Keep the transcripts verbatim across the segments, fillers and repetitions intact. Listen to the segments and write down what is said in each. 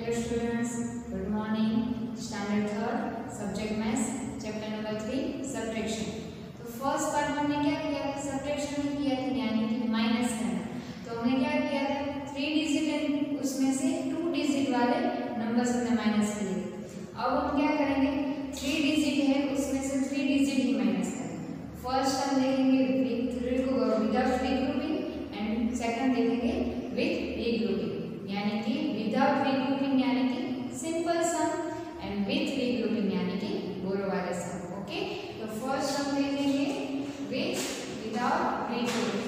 dear students, good morning. Standard third, subject maths, chapter number three, subtraction. तो first part हमने क्या किया था? सबट्रैक्शन में किया था, यानी कि माइनस करना। तो हमने क्या किया था? थ्री डिजिट उसमें से टू डिजिट वाले नंबर्स हमने माइनस किए। अब हम क्या करेंगे? थ्री डिजिट है उसमें से थ्री डिजिट ही माइनस करेंगे। फर्स्ट हम देखेंगे विदाउट रीग्रुपिंग एंड सेकंड देखेंगे विद रीग्रुपिंग, यानी कि विदाउट रीग्रुपिंग यानी कि simple sum and with regrouping यानी कि बोरो वाले सम। ओके, तो फर्स्ट हम देखेंगे विथ विदाउट रीग्रुपिंग।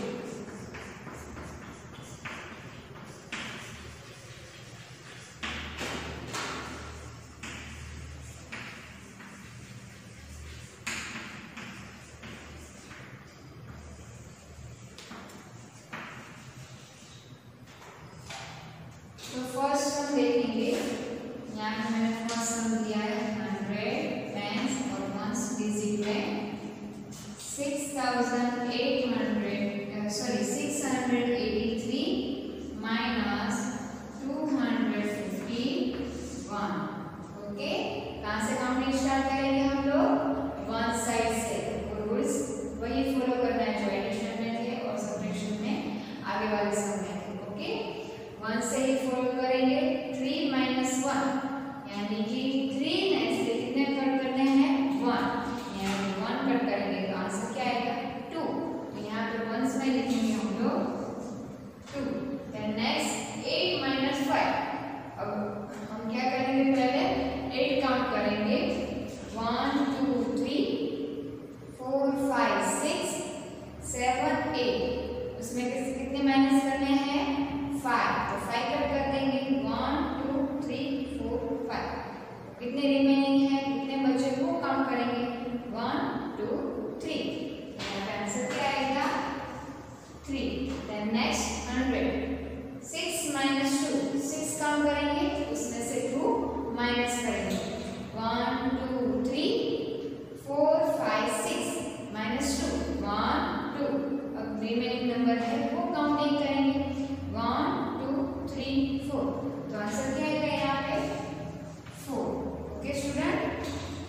तो फर्स्ट हम देखेंगे, यहाँ मैंने फर्स्ट सम दिया है हंड्रेड टेंस और वंस डिजिट में six thousand eight hundred sorry six hundred eighty three minus two hundred fifty one. Okay, कहाँ से काउंटिंग स्टार्ट करेंगे हम लोग? वन साइड से। रूल्स वही फॉलो करना है जो एडिशन में थे और सब्ट्रैक्शन में आगे वाले सम में थे। ओके, वन से ही फॉलो करेंगे। थ्री माइनस वन यानी कि थ्री में से कितने कट करने हैं? वन, यानी वन कट करेंगे तो आंसर क्या आएगा? टू। तो यहाँ पे वंस में लिखेंगे हम लोग two. Then next eight minus five. अब हम क्या करेंगे? पहले एट काउंट करेंगे। One two three four five six seven eight. उसमें कितने माइनस करने हैं? फाइव। तो फाइव कट कर देंगे। One two three four five. कितने रिमेनिंग है? कितने बचे वो काउंट करेंगे। One two three. आंसर क्या आएगा? Three. Then next hundred. Six minus two, six count करेंगे उसमें से टू माइनस करेंगे। One two three four five six minus two one two. अब रिमेनिंग नंबर है वो काउंटिंग करेंगे। One two three four. तो आंसर क्या आएगा यहाँ पे? Four. Okay student,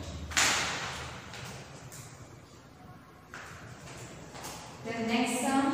then next sum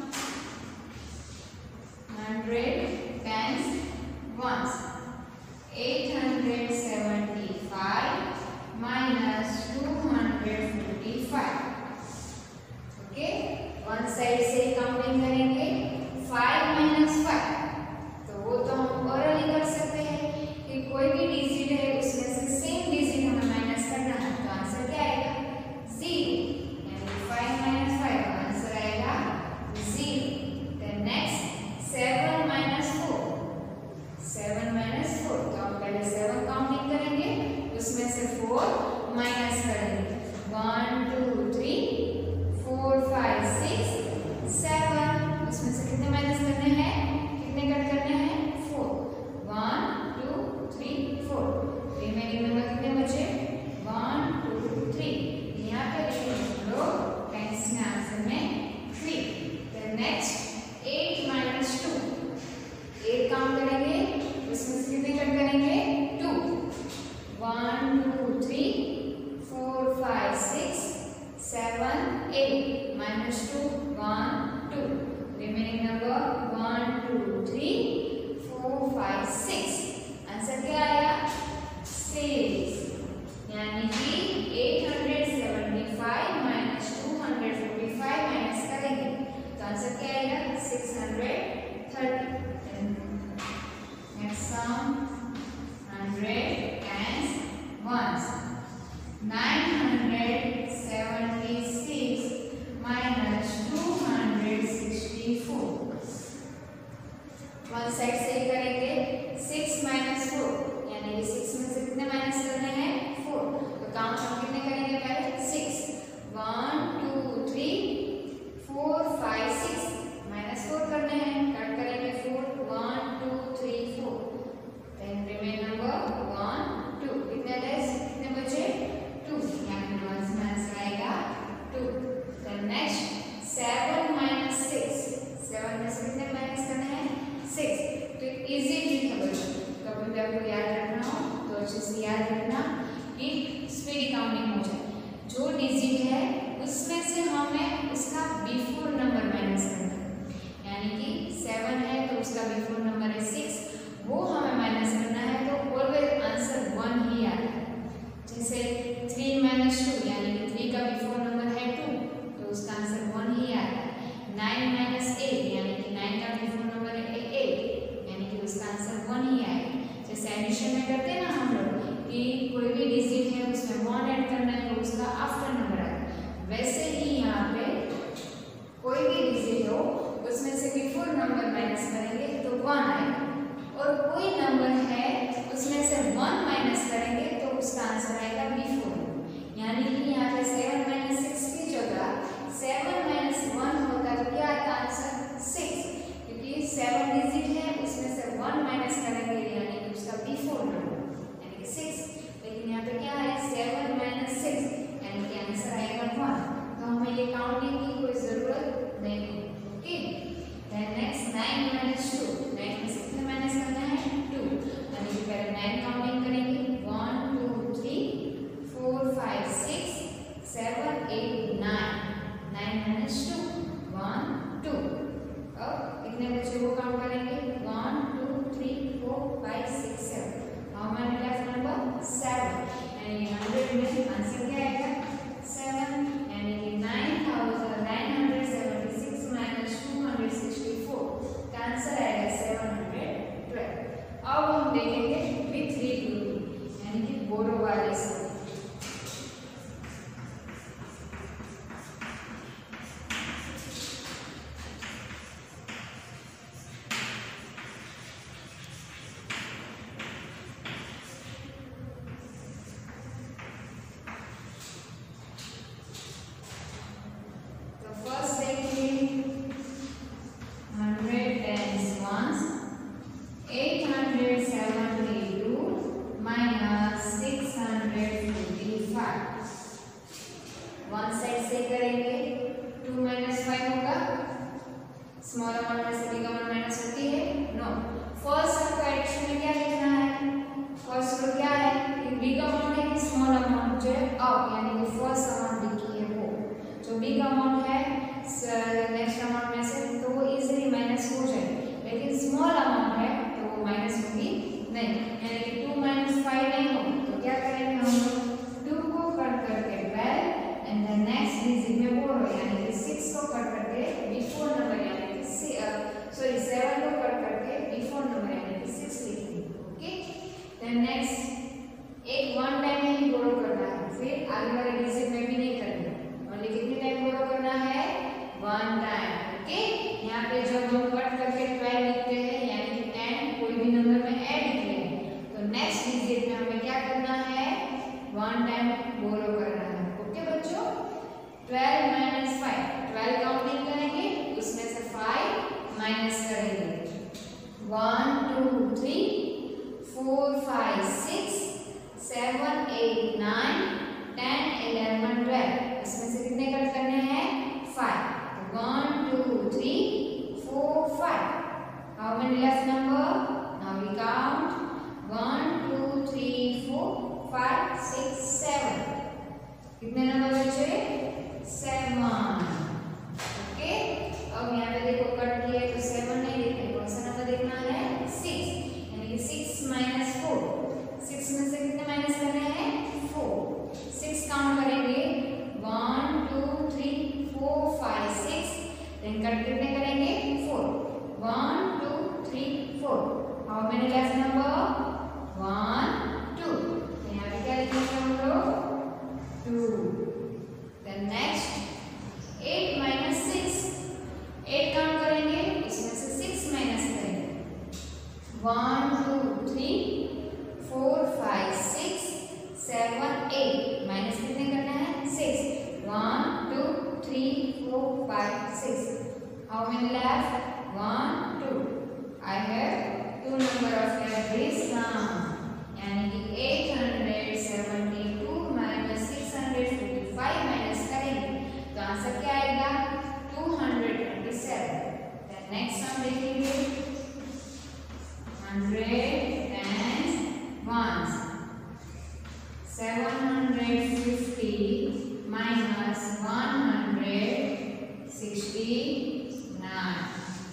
hundred tens ones eight hundred seventy five minus two hundred fifty five. Okay, one side से काउंटिंग करेंगे। फाइव माइनस फाइव, तो वो तो हम ऑरली कर सकते हैं कि कोई भी डिजिट है उसमें से सेम डिजिट हमें माइनस करना है। तो आंसर क्या आएगा? जीरो, यानी फाइव माइनस फाइव आंसर आएगा zero. Then next seven minus four, seven minus four. तो हम पहले सेवन काउंटिंग करेंगे उसमें से फोर माइनस करेंगे। One two three four five six seven. उसमें से कितने माइनस करने हैं? कितने कट करने हैं? Four. One two three four. Remaining number कितने बचे? One two three. यहाँ पे लिखेंगे हम लोग टेंस में आंसर में three. Then next eight minus two, eight count करेंगे उसमें से कितने कट करेंगे? Two. One two three four five six seven eight minus two one two. Remaining number one two three four five six. Answer क्या आया? Six, यानी कि eight hundred seventy five minus two hundred fifty five minus करेंगे तो answer क्या आएगा? Six hundred thirty. Next sum hundred tens ones nine hundred seventy six minus two hundred sixty four. One side से ही करेंगे। Six minus four, यानी कि six में से कितने माइनस करने हैं? फोर। तो काउंट हम कितने करेंगे? पहले six. One two three four five six minus four करने हैं, कट करेंगे four. One two three four. Then remain number one two. कितने लेस कितने बचे? टू, यानी वंस में आंसर आएगा two. Then next seven minus six, seven में से कितने माइनस करने हैं? सिक्स। तो आंसर वन ही आएगा। जैसे एडिशन में करते हैं ना हम लोग कि कोई भी डिजिट है उसमें वन ऐड करना है तो उसका आफ्टर नंबर आएगा, वैसे ही यहाँ पे कोई भी डिजिट हो उसमें से बिफोर नंबर माइनस करेंगे तो वन आएगा, और कोई नंबर है उसमें से वन माइनस करेंगे तो उसका आंसर आएगा बिफोर। यानी कि यहाँ पे सेवन माइनस सिक्स की जगह सेवन माइनस वन होता तो क्या आता आंसर सिक्स, क्योंकि सेवन डिजिट है उसमें से वन माइनस करेंगे यानी कि उसका बिफोर नंबर यानी कि सिक्स, लेकिन यहाँ पे क्या है सेवन माइनस सिक्स यानी कि आंसर आएगा वन, तो हमें ये काउंटिंग की कोई जरूरत नहीं है। Okay, then next nine minus two, nine में से कितने माइनस करना है टू, यानी कि पहले नाइन काउंटिंग करेंगे one two three four five six seven eight nine, nine minus two one two. अब कितने बच्चे को काउंट करेंगे one two three four five six seven, how many left number seven, यानी हंड्रेड में आंसर क्या आएगा सेवन, यानी कि nine thousand nine hundred seventy six minus two hundred sixty four का आंसर आएगा सेवन हंड्रेड ट्वेल्व। अब हम देखेंगे विथ रीग्रुपिंग यानी कि बोरो वाले से। वन साइड से करेंगे टू माइनस फाइव होगा, स्मॉल अमाउंट में से बिग अमाउंट माइनस होती है नो। फर्स्ट आपको एडिशन में क्या लिखना है, फर्स्ट रो क्या है कि बिग अमाउंट है कि स्मॉल अमाउंट जो है अब यानी कि फर्स्ट अमाउंट लिखी है वो, जो बिग अमाउंट है नेक्स्ट अमाउंट में से तो वो इजीली माइनस हो जाएगी, लेकिन स्मॉल अमाउंट है तो वो माइनस होगी नहीं, यानी कि टू माइनस फाइव नहीं हो तो क्या करेंगे हम लोग टू को कट करके twelve and the next digit में वो यानी कि सिक्स को कट करके बिफोर नंबर यानी कि सॉरी सेवन को कट करके बिफोर नंबर यानी कि सिक्स लिखेंगे। ओके, देन नेक्स्ट एक वन टाइम ही बोरो करना है, फिर आगे वाले डिजिट में भी नहीं करना, ओनली कितने टाइम बोरो करना है वन टाइम। ओके, यहाँ पे जब हम कट करके ट्वेल्व लिखते हैं यानी कि टेन कोई भी नंबर में ऐड किए हैं तो नेक्स्ट डिजिट में हमें क्या करना है वन टाइम बोरो करना है। ओके बच्चों, twelve minus five, twelve counting करेंगे उसमें से फाइव माइनस करेंगे one two three four five six seven eight nine ten eleven twelve, इसमें से कितने कट करने हैं five, one two three four five, how many left number now we count one two three four five six seven, कितने नंबर बचे seven. Okay, अब यहाँ पे देखो कट किया तो सेवन नहीं लिखना, कौन सा नंबर देखना है सिक्स, यानी कि सिक्स माइनस फोर, सिक्स में से कितने माइनस करने हैं फोर, सिक्स काउंट करेंगे one two three four five six, then cut कितने करेंगे four, one two three four, how many left number one two, यहाँ पे क्या लिखेंगे हम लोग two. Then next eight minus six, eight count करेंगे इसमें से सिक्स माइनस करेंगे one two three four five six seven eight, minus कितने करना है six, one two three four five six, how many left one two, I have two number of left now, यानी कि eight hundred seventy two minus six hundred fifty five minus करेंगे तो answer क्या आएगा two hundred twenty seven. Then next हम देखेंगे hundred and ones, seven hundred fifty minus one hundred sixty nine.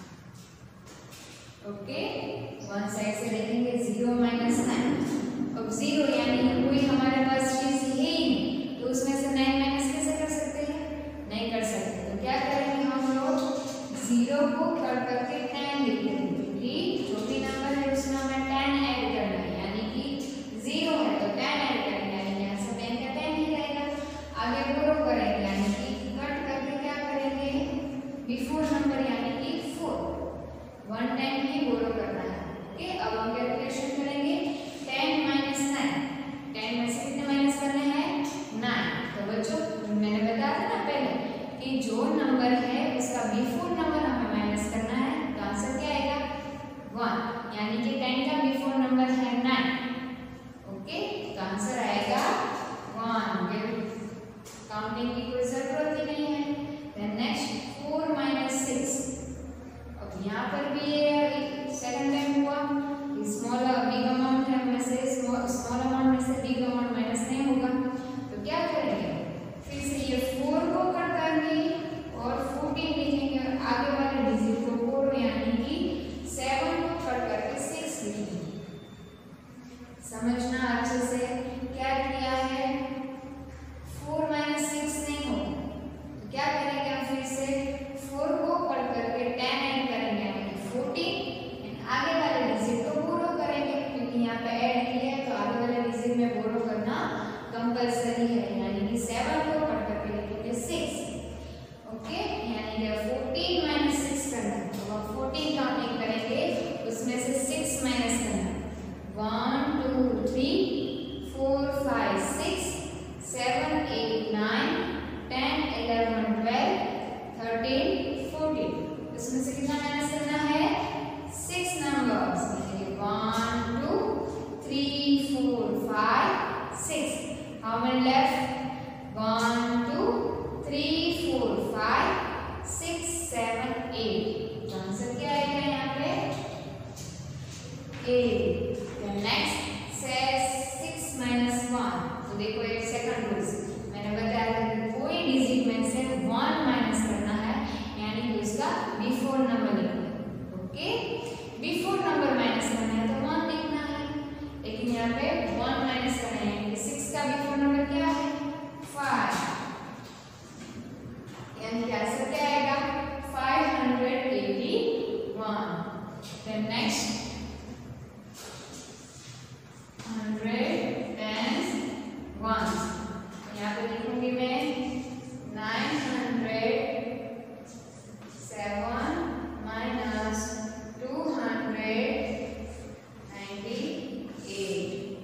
Okay, one side से देखेंगे zero minus nine, अब zero यानी कोई हमारे पास चीज है ही नहीं तो उसमें से नाइन माइनस कैसे कर सकते हैं, नहीं कर सकते, तो क्या करेंगे हम लोग जीरो को कट करके टेन लिख देंगे, क्योंकि जो भी नंबर है उसमें हमें टेन ऐड करना है, यानी कि जीरो है तो टेन ऐड करेंगे, यानी कि यहाँ से टेन का टेन ही रहेगा। आगे बोरो करेंगे, यानी कि कट करके क्या करेंगे, बिफोर नंबर यानी कि फोर, वन टाइम ही बोरो करना है। ओके, अब हम कैलकुलेशन करेंगे। टेन माइनस नाइन, टेन में से कितने माइनस करने हैं, नाइन। तो बच्चों मैंने बताया था ना पहले कि जो नंबर है उसका बिफोर नंबर हमें माइनस करना है, तो आंसर क्या आएगा, वन, यानी कि टेन का बिफोर नंबर है नाइन। ओके, तो आंसर आएगा वन। काउंटिंग की कोई जरूरत ही नहीं है। Then next four minus six, अब यहाँ पर भी ये सेकंड टाइम हुआ, स्मॉल बिग अमाउंट है में से स्मॉल स्मॉल अमाउंट में से बिग अमाउंट माइनस नहीं होगा, तो क्या करेंगे, फिर से ये फोर को कट करेंगे और फोर्टीन लिखेंगे और आगे वाले डिजिट को फोर, यानी कि सेवन को कट करके सिक्स लिखेंगे। समझना अच्छे से, क्या किया है, फोर माइनस सिक्स नहीं होगा, तो क्या करेंगे हम फिर से फोर को कट करके टेन ऐड करेंगे, यानी कि फोर्टीन, आगे वाले डिजिट को बोरो करेंगे, क्योंकि यहाँ पे ऐड किया है तो आगे वाले डिजिट में बोरो करना कंपलसरी है, यानी कि सेवन को कट करके लिखेंगे सिक्स। ओके, यानी कि फोर्टीन माइनस सिक्स करना, तो हम फोर्टीन काउंटिंग करेंगे, उसमें से सिक्स माइनस करना, one two three four five six seven eight nine ten eleven twelve thirteen fourteen, इसमें से कितना माइनस करना है, six numbers, one two three four five six. How many left, one two three four five six seven eight, answer क्या आएगा यहाँ पे, eight. Next says six minus one, तो देखो एक सेकंड रूल्स मैंने बताया था कि कोई डिजिट में से वन माइनस करना है, यानी कि उसका बिफोर नंबर लिखना है। ओके, बिफोर नंबर माइनस करना है तो वन लिखना है, लेकिन यहाँ पे वन माइनस करना है, यानी कि सिक्स का बिफोर नंबर क्या है, फाइव, यानी कि आंसर क्या आएगा, five hundred eighty one. Then next hundred tens ones, यहाँ पे लिखूंगी मैं nine hundred seven minus two hundred ninety eight,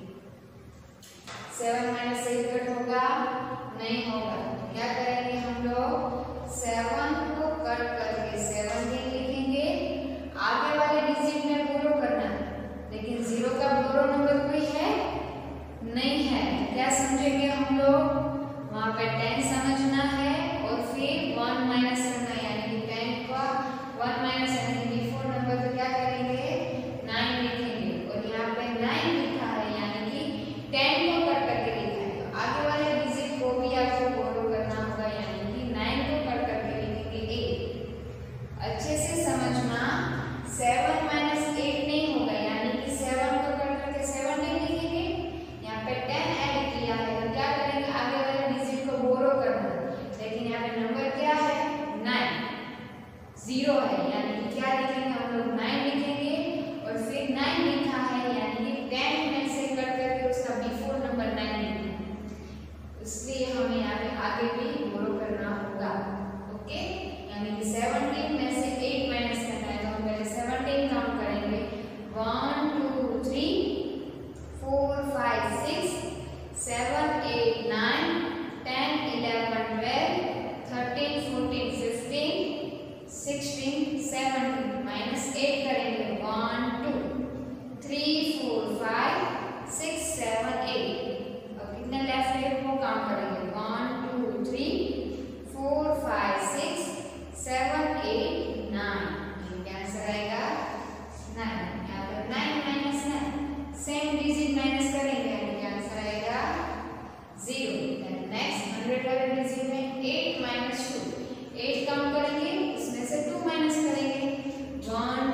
seven minus eight cut होगा, नहीं होगा, तो क्या करेंगे हम लोग, सेवन को कट करके सेवनटीन लिखेंगे, आगे वाले डिजिट में बोरो करना है, लेकिन जीरो का बोरो नंबर कोई है नहीं है, क्या समझेंगे हम लोग, वहां पे टेन समझना है और फिर वन माइनस करना है, यानी कि टेन का वन माइनस यानी कि बिफोर नंबर, तो क्या करेंगे, नाइन लिखेंगे, और यहाँ पे नाइन लिखा है, यानी कि टेन को कट करके लिखा है, तो आगे वाले डिजिट को भी आपको बोरो करना होगा, यानी कि नाइन को कट करके लिखेंगे एट। अच्छे से समझना, सेवन माइनस एट नहीं होगा, यानी कि सेवन को कट करके सेवनटीन लिखेंगे, यहाँ पे टेन ऐड किया है, तो क्या करेंगे, आगे वाले डिजिट को बोरो करना, लेकिन यहाँ पे नंबर क्या है, नाइन, जीरो है, यानी कि क्या लिखेंगे हम लोग, नाइन लिखेंगे, और फिर नाइन लिखा है, यानी कि टेन में से कट करके उसका बिफोर नंबर नाइन लिखेंगे, इसलिए हमें यहाँ पे आगे भी बोरो करना होगा। ओके, यानी कि सेवनटीन में से एट माइनस करना है, तो हम पहले सेवनटीन काउंट करेंगे, one two three four five six seven eight nine ten eleven twelve thirteen fourteen fifteen sixteen seventeen, minus eight करेंगे, one two three four five six seven eight, अब कितने left है वो काउंट करेंगे, one two three four five six seven eight nine, क्या answer आएगा, nine. यहाँ पर nine minus nine, same digit minus करेंगे, क्या आंसर आएगा, जीरो। नेक्स्ट हंड्रेड वाले डिजिट में eight minus two, eight count करेंगे, उसमें से टू माइनस करेंगे, वन